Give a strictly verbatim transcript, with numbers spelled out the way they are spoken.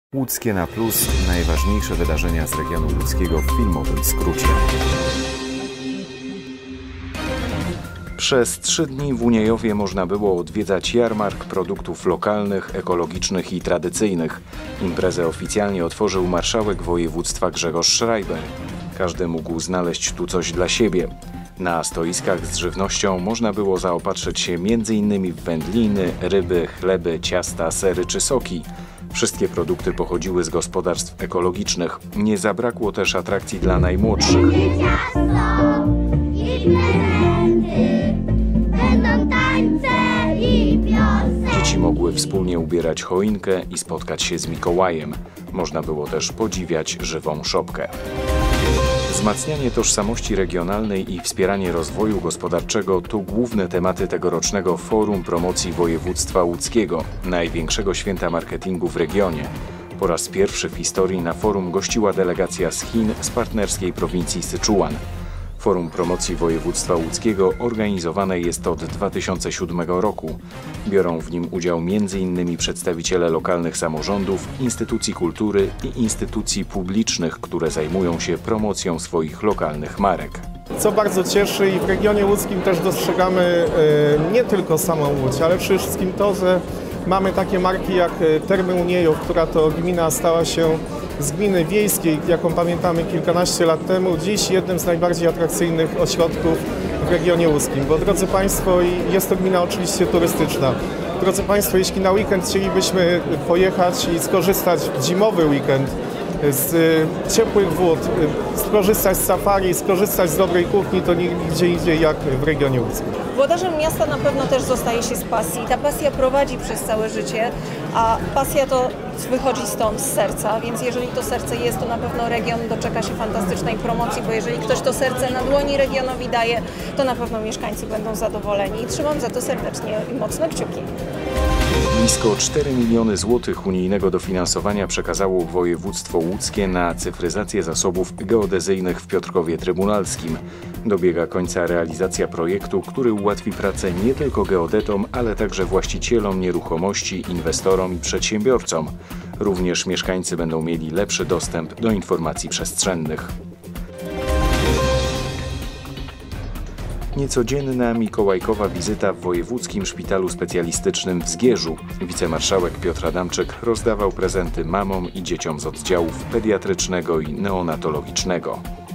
Łódzkie na plus. Najważniejsze wydarzenia z regionu łódzkiego w filmowym skrócie. Przez trzy dni w Uniejowie można było odwiedzać jarmark produktów lokalnych, ekologicznych i tradycyjnych. Imprezę oficjalnie otworzył marszałek województwa Grzegorz Schreiber. Każdy mógł znaleźć tu coś dla siebie. Na stoiskach z żywnością można było zaopatrzyć się między innymi w wędliny, ryby, chleby, ciasta, sery czy soki. Wszystkie produkty pochodziły z gospodarstw ekologicznych. Nie zabrakło też atrakcji dla najmłodszych. Dzieci mogły wspólnie ubierać choinkę i spotkać się z Mikołajem. Można było też podziwiać żywą szopkę. Wzmacnianie tożsamości regionalnej i wspieranie rozwoju gospodarczego to główne tematy tegorocznego Forum Promocji Województwa Łódzkiego, największego święta marketingu w regionie. Po raz pierwszy w historii na forum gościła delegacja z Chin z partnerskiej prowincji Syczuan. Forum Promocji Województwa Łódzkiego organizowane jest od dwa tysiące siódmego roku. Biorą w nim udział między innymi przedstawiciele lokalnych samorządów, instytucji kultury i instytucji publicznych, które zajmują się promocją swoich lokalnych marek. Co bardzo cieszy i w regionie łódzkim też dostrzegamy e, nie tylko samą Łódź, ale przede wszystkim to, że mamy takie marki jak Termy Uniejów, która to gmina stała się z gminy wiejskiej, jaką pamiętamy kilkanaście lat temu, dziś jednym z najbardziej atrakcyjnych ośrodków w regionie łódzkim. Bo drodzy Państwo, jest to gmina oczywiście turystyczna. Drodzy Państwo, jeśli na weekend chcielibyśmy pojechać i skorzystać w zimowy weekend z ciepłych wód, skorzystać z safari, skorzystać z dobrej kuchni, to nigdzie indziej jak w regionie łódzkim. Włodarzem miasta na pewno też zostaje się z pasji. Ta pasja prowadzi przez całe życie, a pasja to wychodzi stąd, z serca, więc jeżeli to serce jest, to na pewno region doczeka się fantastycznej promocji, bo jeżeli ktoś to serce na dłoni regionowi daje, to na pewno mieszkańcy będą zadowoleni i trzymam za to serdecznie i mocno kciuki. Blisko cztery miliony złotych unijnego dofinansowania przekazało województwo łódzkie na cyfryzację zasobów geodezyjnych w Piotrkowie Trybunalskim. Dobiega końca realizacja projektu, który ułatwi pracę nie tylko geodetom, ale także właścicielom nieruchomości, inwestorom i przedsiębiorcom. Również mieszkańcy będą mieli lepszy dostęp do informacji przestrzennych. Niecodzienna mikołajkowa wizyta w Wojewódzkim Szpitalu Specjalistycznym w Zgierzu. Wicemarszałek Piotr Adamczyk rozdawał prezenty mamom i dzieciom z oddziałów pediatrycznego i neonatologicznego.